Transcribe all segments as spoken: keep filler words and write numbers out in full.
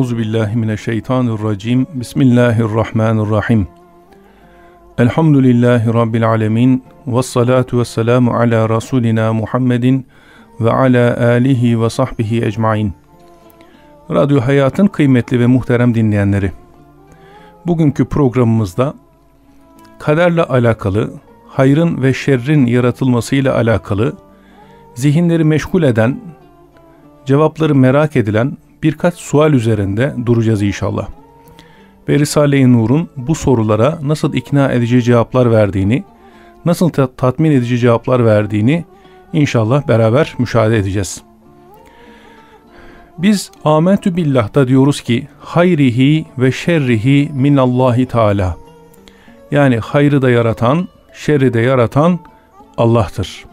Euzubillahimineşşeytanirracim. Bismillahirrahmanirrahim. Elhamdülillahi Rabbil alemin. Vessalatu vesselamu ala Rasulina Muhammedin ve ala alihi ve sahbihi ecmain. Radyo Hayat'ın kıymetli ve muhterem dinleyenleri, bugünkü programımızda kaderle alakalı, hayrın ve şerrin yaratılmasıyla alakalı, zihinleri meşgul eden, cevapları merak edilen birkaç sual üzerinde duracağız inşallah. Ve Risale-i Nur'un bu sorulara nasıl ikna edici cevaplar verdiğini, nasıl ta- tatmin edici cevaplar verdiğini inşallah beraber müşahede edeceğiz. Biz Âmentü billah'ta diyoruz ki hayrihi ve şerrihi minallahi teâlâ. Yani hayrı da yaratan, şerri de yaratan Allah'tır.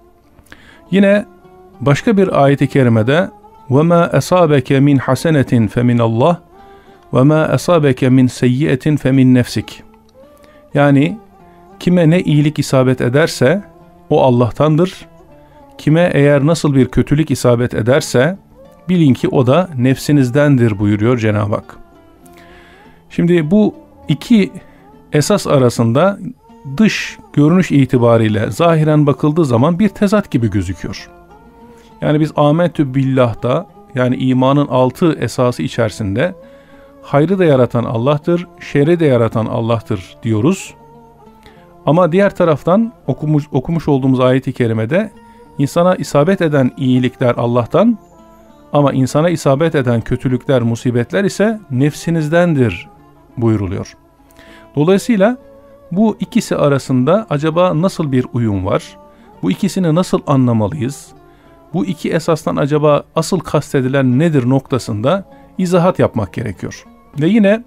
Yine başka bir ayet-i kerimede وَمَا أَصَابَكَ مِنْ حَسَنَةٍ فَمِنَ اللّٰهِ وَمَا أَصَابَكَ مِنْ سَيِّئَةٍ فَمِنْ نَفْسِكِ. Yani kime ne iyilik isabet ederse o Allah'tandır. Kime eğer nasıl bir kötülük isabet ederse bilin ki o da nefsinizdendir buyuruyor Cenab-ı Hak. Şimdi bu iki esas arasında dış görünüş itibariyle zahiren bakıldığı zaman bir tezat gibi gözüküyor. Yani biz Âmentü billah'ta, yani imanın altı esası içerisinde hayrı da yaratan Allah'tır, şerri de yaratan Allah'tır diyoruz. Ama diğer taraftan okumuş, okumuş olduğumuz ayet-i kerimede insana isabet eden iyilikler Allah'tan, ama insana isabet eden kötülükler, musibetler ise nefsinizdendir buyuruluyor. Dolayısıyla bu ikisi arasında acaba nasıl bir uyum var? Bu ikisini nasıl anlamalıyız? Bu iki esasdan acaba asıl kastedilen nedir noktasında izahat yapmak gerekiyor. Ve yine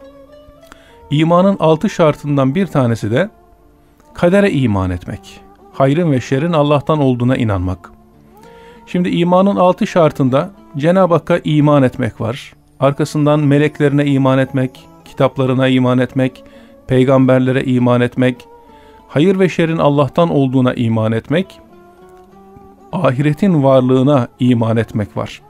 imanın altı şartından bir tanesi de kadere iman etmek. Hayrın ve şerrin Allah'tan olduğuna inanmak. Şimdi imanın altı şartında Cenab-ı Hakk'a iman etmek var. Arkasından meleklerine iman etmek, kitaplarına iman etmek, peygamberlere iman etmek, hayır ve şerrin Allah'tan olduğuna iman etmek, ahiretin varlığına iman etmek var.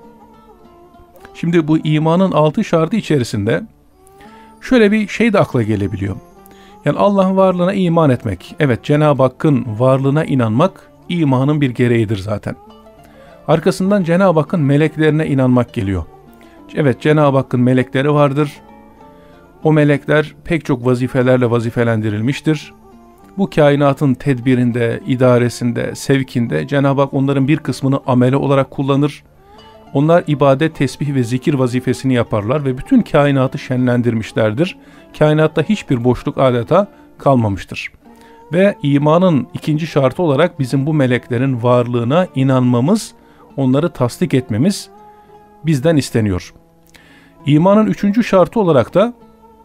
Şimdi bu imanın altı şartı içerisinde şöyle bir şey de akla gelebiliyor. Yani Allah'ın varlığına iman etmek. Evet, Cenab-ı Hakk'ın varlığına inanmak imanın bir gereğidir zaten. Arkasından Cenab-ı Hakk'ın meleklerine inanmak geliyor. Evet, Cenab-ı Hakk'ın melekleri vardır. O melekler pek çok vazifelerle vazifelendirilmiştir. Bu kainatın tedbirinde, idaresinde, sevkinde Cenab-ı Hak onların bir kısmını amele olarak kullanır. Onlar ibadet, tesbih ve zikir vazifesini yaparlar ve bütün kainatı şenlendirmişlerdir. Kainatta hiçbir boşluk adeta kalmamıştır. Ve imanın ikinci şartı olarak bizim bu meleklerin varlığına inanmamız, onları tasdik etmemiz bizden isteniyor. İmanın üçüncü şartı olarak da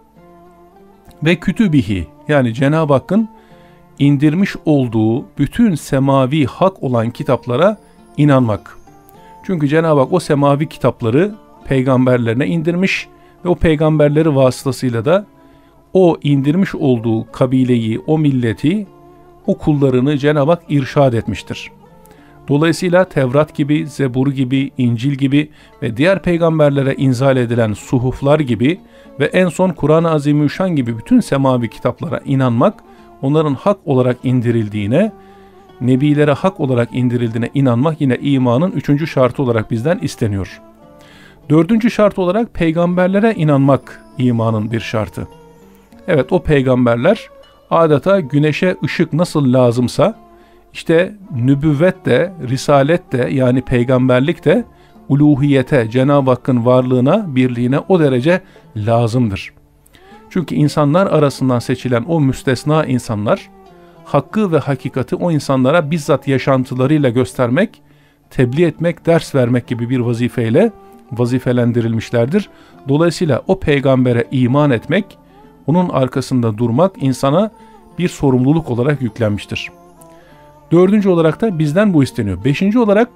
ve kütübihi, yani Cenab-ı Hakk'ın indirmiş olduğu bütün semavi hak olan kitaplara inanmak. Çünkü Cenab-ı Hak o semavi kitapları peygamberlerine indirmiş ve o peygamberleri vasıtasıyla da o indirmiş olduğu kabileyi, o milleti, o kullarını Cenab-ı Hak irşad etmiştir. Dolayısıyla Tevrat gibi, Zebur gibi, İncil gibi ve diğer peygamberlere inzal edilen suhuflar gibi ve en son Kur'an-ı Azimüşşan gibi bütün semavi kitaplara inanmak, onların hak olarak indirildiğine, nebilere hak olarak indirildiğine inanmak yine imanın üçüncü şartı olarak bizden isteniyor. Dördüncü şart olarak peygamberlere inanmak imanın bir şartı. Evet, o peygamberler adeta güneşe ışık nasıl lazımsa, işte nübüvvet de, risalet de, yani peygamberlik de uluhiyete, Cenab-ı Hakk'ın varlığına, birliğine o derece lazımdır. Çünkü insanlar arasından seçilen o müstesna insanlar, hakkı ve hakikati o insanlara bizzat yaşantılarıyla göstermek, tebliğ etmek, ders vermek gibi bir vazifeyle vazifelendirilmişlerdir. Dolayısıyla o peygambere iman etmek, onun arkasında durmak insana bir sorumluluk olarak yüklenmiştir. Dördüncü olarak da bizden bu isteniyor. Beşinci olarak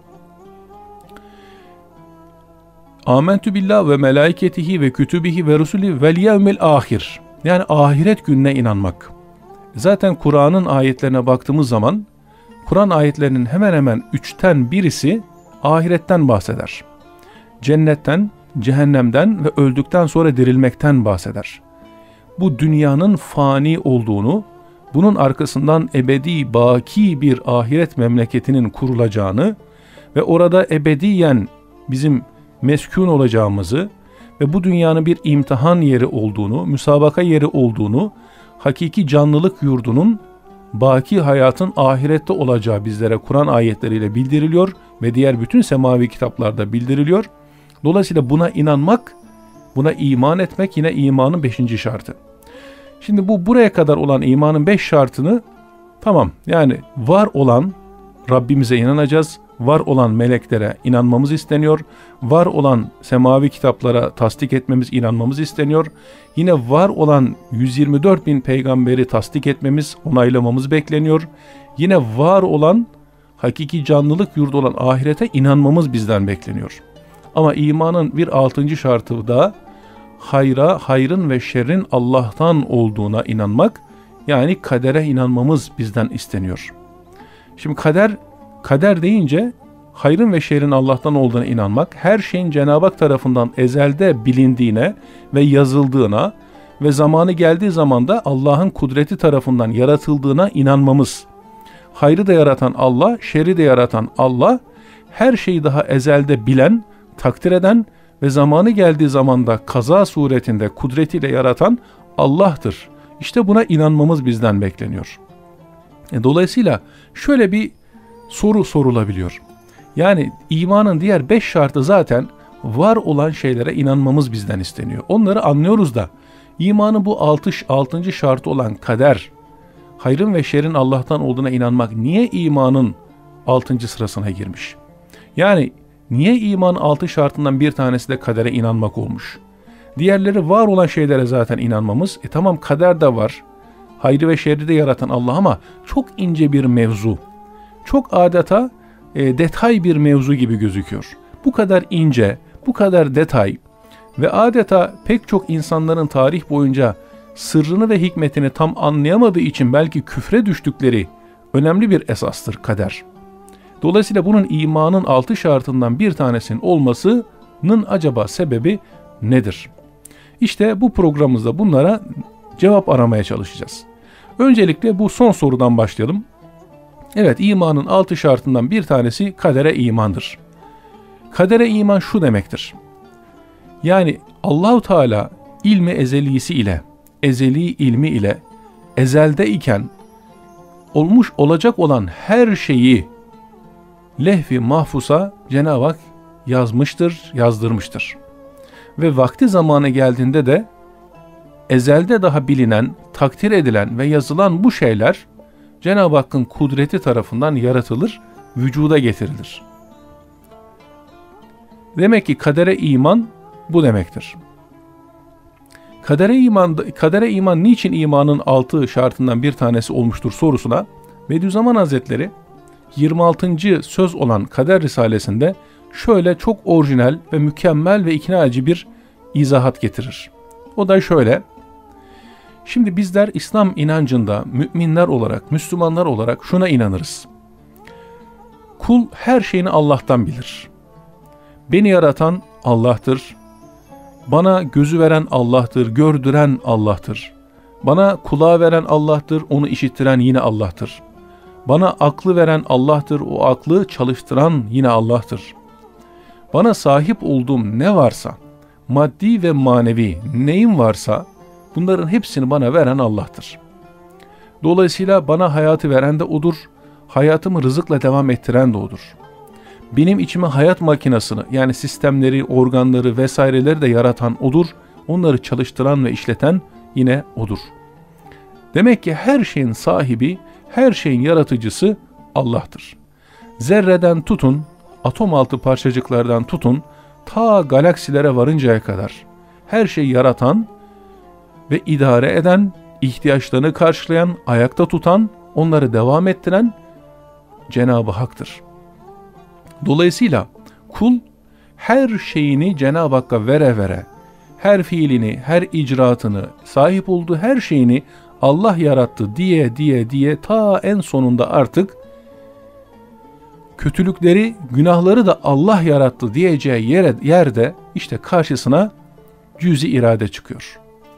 Âmentü billah ve melaiketihi ve kütübihi ve rusulü vel yevmil ahir. Yani ahiret gününe inanmak. Zaten Kur'an'ın ayetlerine baktığımız zaman Kur'an ayetlerinin hemen hemen üçten birisi ahiretten bahseder. Cennetten, cehennemden ve öldükten sonra dirilmekten bahseder. Bu dünyanın fani olduğunu, bunun arkasından ebedi, baki bir ahiret memleketinin kurulacağını ve orada ebediyen bizim meskun olacağımızı ve bu dünyanın bir imtihan yeri olduğunu, müsabaka yeri olduğunu, hakiki canlılık yurdunun, baki hayatın ahirette olacağı bizlere Kur'an ayetleriyle bildiriliyor ve diğer bütün semavi kitaplarda bildiriliyor. Dolayısıyla buna inanmak, buna iman etmek yine imanın beşinci şartı. Şimdi bu buraya kadar olan imanın beş şartını, tamam, yani var olan Rabbimize inanacağız, var olan meleklere inanmamız isteniyor, var olan semavi kitaplara tasdik etmemiz, inanmamız isteniyor. Yine var olan yüz yirmi dört bin peygamberi tasdik etmemiz, onaylamamız bekleniyor. Yine var olan hakiki canlılık yurdu olan ahirete inanmamız bizden bekleniyor. Ama imanın bir altıncı şartı da hayra, hayrın ve şerrin Allah'tan olduğuna inanmak, yani kadere inanmamız bizden isteniyor. Şimdi kader, kader deyince hayrın ve şerrin Allah'tan olduğuna inanmak, her şeyin Cenab-ı Hak tarafından ezelde bilindiğine ve yazıldığına ve zamanı geldiği zaman da Allah'ın kudreti tarafından yaratıldığına inanmamız. Hayrı da yaratan Allah, şerri de yaratan Allah, her şeyi daha ezelde bilen, takdir eden ve zamanı geldiği zaman da kaza suretinde kudretiyle yaratan Allah'tır. İşte buna inanmamız bizden bekleniyor. E, dolayısıyla şöyle bir soru sorulabiliyor. Yani imanın diğer beş şartı zaten var olan şeylere inanmamız bizden isteniyor. Onları anlıyoruz da imanın bu altı, altıncı şartı olan kader, hayrın ve şerrin Allah'tan olduğuna inanmak niye imanın altıncı sırasına girmiş? Yani niye imanın altı şartından bir tanesi de kadere inanmak olmuş? Diğerleri var olan şeylere zaten inanmamız. E tamam, kader de var. Hayrı ve şerri de yaratan Allah ama çok ince bir mevzu. Çok adeta e, detay bir mevzu gibi gözüküyor. Bu kadar ince, bu kadar detay ve adeta pek çok insanların tarih boyunca sırrını ve hikmetini tam anlayamadığı için belki küfre düştükleri önemli bir esastır kader. Dolayısıyla bunun imanın altı şartından bir tanesinin olmasının acaba sebebi nedir? İşte bu programımızda bunlara cevap aramaya çalışacağız. Öncelikle bu son sorudan başlayalım. Evet, imanın altı şartından bir tanesi kadere imandır. Kadere iman şu demektir. Yani Allahu Teala ilmi ezelisi ile, ezeli ilmi ile, ezelde iken olmuş olacak olan her şeyi lehvi mahfusa Cenab-ı Hak yazmıştır, yazdırmıştır. Ve vakti zamanı geldiğinde de ezelde daha bilinen, takdir edilen ve yazılan bu şeyler Cenab-ı Hakk'ın kudreti tarafından yaratılır, vücuda getirilir. Demek ki kadere iman bu demektir. Kadere iman, kadere iman niçin imanın altı şartından bir tanesi olmuştur sorusuna Bediüzzaman Hazretleri yirmi altıncı söz olan Kader Risalesinde şöyle çok orijinal ve mükemmel ve ikna edici bir izahat getirir. O da şöyle: şimdi bizler İslam inancında müminler olarak, Müslümanlar olarak şuna inanırız. Kul her şeyini Allah'tan bilir. Beni yaratan Allah'tır. Bana gözü veren Allah'tır, gördüren Allah'tır. Bana kulağı veren Allah'tır, onu işittiren yine Allah'tır. Bana aklı veren Allah'tır, o aklı çalıştıran yine Allah'tır. Bana sahip olduğum ne varsa, maddi ve manevi neyim varsa, bunların hepsini bana veren Allah'tır. Dolayısıyla bana hayatı veren de O'dur, hayatımı rızıkla devam ettiren de O'dur. Benim içime hayat makinasını, yani sistemleri, organları vesaireleri de yaratan O'dur, onları çalıştıran ve işleten yine O'dur. Demek ki her şeyin sahibi, her şeyin yaratıcısı Allah'tır. Zerreden tutun, atom altı parçacıklardan tutun, ta galaksilere varıncaya kadar her şeyi yaratan ve idare eden, ihtiyaçlarını karşılayan, ayakta tutan, onları devam ettiren Cenab-ı Hak'tır. Dolayısıyla kul her şeyini Cenab-ı Hakk'a vere vere, her fiilini, her icraatını, sahip olduğu her şeyini Allah yarattı diye diye diye ta en sonunda artık kötülükleri, günahları da Allah yarattı diyeceği yere, yerde işte karşısına cüz-i irade çıkıyor.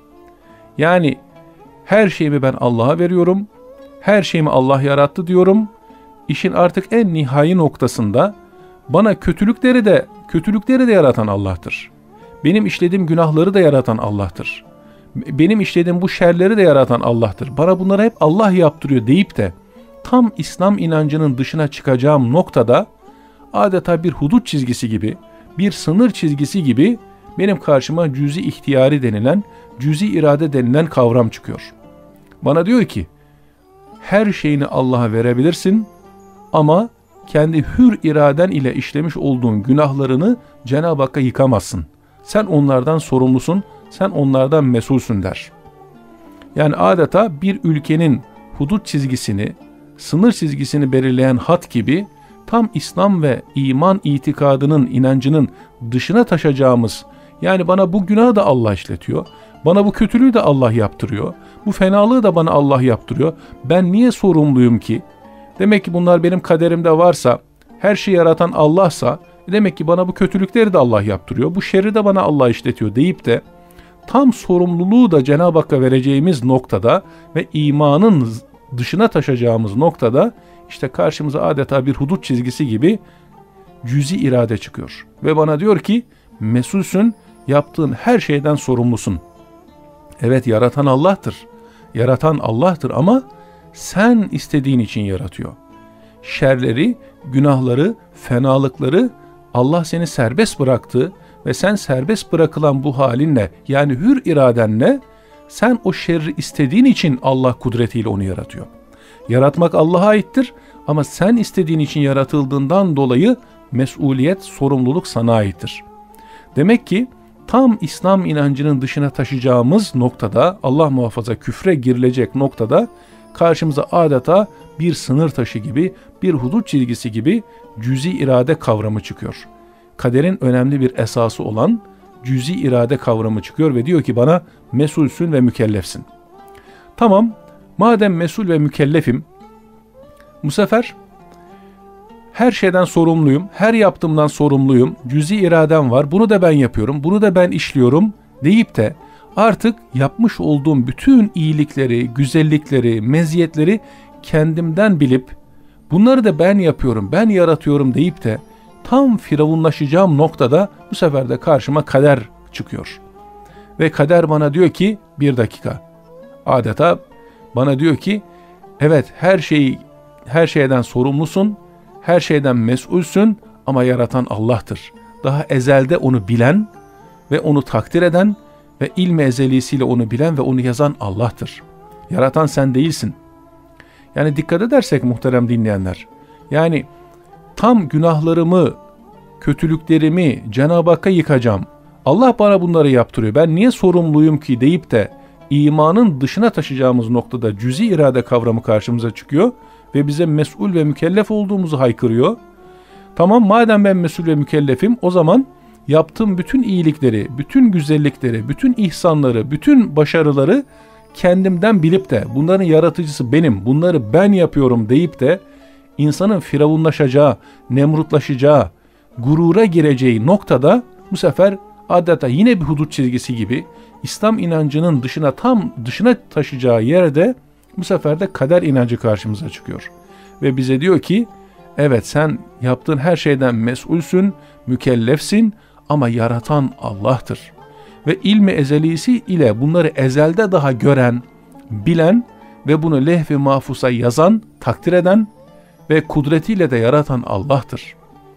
Yani her şeyimi ben Allah'a veriyorum, her şeyimi Allah yarattı diyorum. İşin artık en nihai noktasında bana kötülükleri de kötülükleri de yaratan Allah'tır. Benim işlediğim günahları da yaratan Allah'tır. Benim işlediğim bu şerleri de yaratan Allah'tır. Bana bunları hep Allah yaptırıyor deyip de tam İslam inancının dışına çıkacağım noktada adeta bir hudut çizgisi gibi, bir sınır çizgisi gibi benim karşıma cüz-i ihtiyari denilen, cüz-i irade denilen kavram çıkıyor. Bana diyor ki, her şeyini Allah'a verebilirsin ama kendi hür iraden ile işlemiş olduğun günahlarını Cenab-ı Hakk'a yıkamazsın. Sen onlardan sorumlusun, sen onlardan mesulsün der. Yani adeta bir ülkenin hudut çizgisini, sınır çizgisini belirleyen hat gibi tam İslam ve iman itikadının, inancının dışına taşacağımız, yani bana bu günahı da Allah işletiyor, bana bu kötülüğü de Allah yaptırıyor, bu fenalığı da bana Allah yaptırıyor, ben niye sorumluyum ki? Demek ki bunlar benim kaderimde varsa, her şeyi yaratan Allah'sa, demek ki bana bu kötülükleri de Allah yaptırıyor, bu şerri de bana Allah işletiyor deyip de tam sorumluluğu da Cenab-ı Hakk'a vereceğimiz noktada ve imanın dışına taşacağımız noktada işte karşımıza adeta bir hudut çizgisi gibi cüz-i irade çıkıyor. Ve bana diyor ki mesulsün, yaptığın her şeyden sorumlusun. Evet, yaratan Allah'tır. Yaratan Allah'tır ama sen istediğin için yaratıyor. Şerleri, günahları, fenalıkları Allah seni serbest bıraktı ve sen serbest bırakılan bu halinle, yani hür iradenle sen o şerri istediğin için Allah kudretiyle onu yaratıyor. Yaratmak Allah'a aittir ama sen istediğin için yaratıldığından dolayı mesuliyet, sorumluluk sana aittir. Demek ki tam İslam inancının dışına taşıyacağımız noktada, Allah muhafaza küfre girilecek noktada karşımıza adeta bir sınır taşı gibi, bir hudut çizgisi gibi cüz-i irade kavramı çıkıyor. Kaderin önemli bir esası olan cüz-i irade kavramı çıkıyor ve diyor ki bana mesulsün ve mükellefsin. Tamam, madem mesul ve mükellefim, bu sefer her şeyden sorumluyum, her yaptığımdan sorumluyum, cüz-i iradem var, bunu da ben yapıyorum, bunu da ben işliyorum deyip de artık yapmış olduğum bütün iyilikleri, güzellikleri, meziyetleri kendimden bilip bunları da ben yapıyorum, ben yaratıyorum deyip de tam firavunlaşacağım noktada bu sefer de karşıma kader çıkıyor. Ve kader bana diyor ki bir dakika, adeta bana diyor ki evet, her şeyi, her şeyden sorumlusun, her şeyden mesulsün ama yaratan Allah'tır. Daha ezelde onu bilen ve onu takdir eden ve ilmi ezelisiyle onu bilen ve onu yazan Allah'tır. Yaratan sen değilsin. Yani dikkat edersek muhterem dinleyenler, yani tam günahlarımı, kötülüklerimi Cenab-ı Hakk'a yıkacağım. Allah bana bunları yaptırıyor. Ben niye sorumluyum ki deyip de imanın dışına taşıyacağımız noktada cüz-i irade kavramı karşımıza çıkıyor ve bize mesul ve mükellef olduğumuzu haykırıyor. Tamam, madem ben mesul ve mükellefim, o zaman yaptığım bütün iyilikleri, bütün güzellikleri, bütün ihsanları, bütün başarıları kendimden bilip de bunların yaratıcısı benim, bunları ben yapıyorum deyip de insanın firavunlaşacağı, nemrutlaşacağı, gurura gireceği noktada bu sefer adeta yine bir hudut çizgisi gibi İslam inancının dışına, tam dışına taşıyacağı yerde bu sefer de kader inancı karşımıza çıkıyor. Ve bize diyor ki evet, sen yaptığın her şeyden mesulsün, mükellefsin ama yaratan Allah'tır. Ve ilmi ezelisi ile bunları ezelde daha gören, bilen ve bunu lehv-i mahfusa yazan, takdir eden ve kudretiyle de yaratan Allah'tır.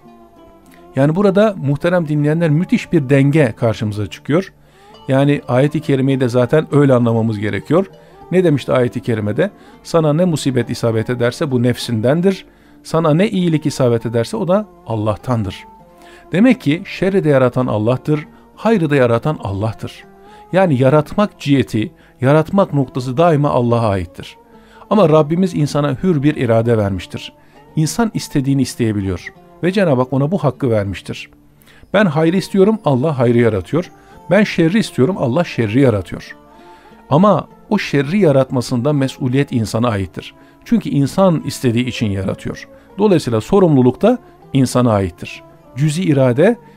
Yani burada muhterem dinleyenler müthiş bir denge karşımıza çıkıyor. Yani ayet-i kerimeyi de zaten öyle anlamamız gerekiyor. Ne demişti ayet-i kerimede? Sana ne musibet isabet ederse bu nefsindendir. Sana ne iyilik isabet ederse o da Allah'tandır. Demek ki şerri de yaratan Allah'tır, hayrı da yaratan Allah'tır. Yani yaratmak ciheti, yaratmak noktası daima Allah'a aittir. Ama Rabbimiz insana hür bir irade vermiştir. İnsan istediğini isteyebiliyor ve Cenab-ı Hak ona bu hakkı vermiştir. Ben hayrı istiyorum, Allah hayrı yaratıyor. Ben şerri istiyorum, Allah şerri yaratıyor. Ama o şerri yaratmasında mesuliyet insana aittir. Çünkü insan istediği için yaratıyor. Dolayısıyla sorumluluk da insana aittir. Cüz-i irade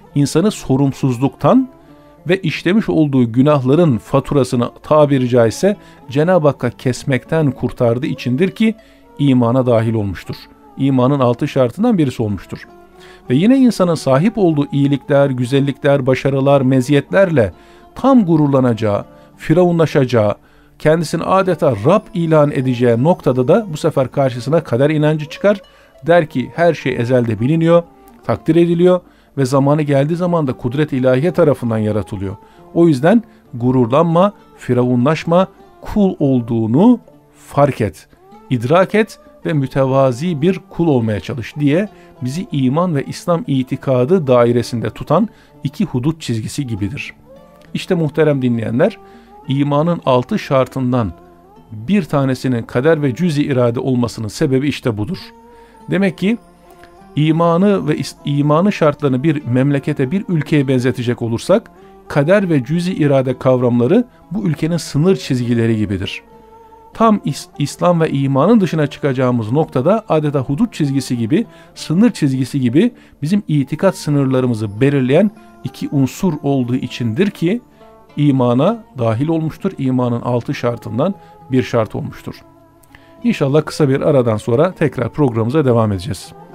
insanı sorumsuzluktan ve işlemiş olduğu günahların faturasını tabiri caizse Cenab-ı Hakk'a kesmekten kurtardığı içindir ki imana dahil olmuştur. İmanın altı şartından birisi olmuştur. Ve yine insanın sahip olduğu iyilikler, güzellikler, başarılar, meziyetlerle tam gururlanacağı, firavunlaşacağı, kendisini adeta Rab ilan edeceği noktada da bu sefer karşısına kader inancı çıkar. Der ki her şey ezelde biliniyor, takdir ediliyor ve zamanı geldiği zaman da kudret ilahiye tarafından yaratılıyor. O yüzden gururlanma, firavunlaşma, kul olduğunu fark et, idrak et ve mütevazi bir kul olmaya çalış diye bizi iman ve İslam itikadı dairesinde tutan iki hudut çizgisi gibidir. İşte muhterem dinleyenler, imanın altı şartından bir tanesinin kader ve cüz-i irade olmasının sebebi işte budur. Demek ki imanı ve imanı şartlarını bir memlekete, bir ülkeye benzetecek olursak, kader ve cüz-i irade kavramları bu ülkenin sınır çizgileri gibidir. Tam is- İslam ve imanın dışına çıkacağımız noktada adeta hudut çizgisi gibi, sınır çizgisi gibi bizim itikat sınırlarımızı belirleyen iki unsur olduğu içindir ki imana dahil olmuştur. İmanın altı şartından bir şart olmuştur. İnşallah kısa bir aradan sonra tekrar programımıza devam edeceğiz.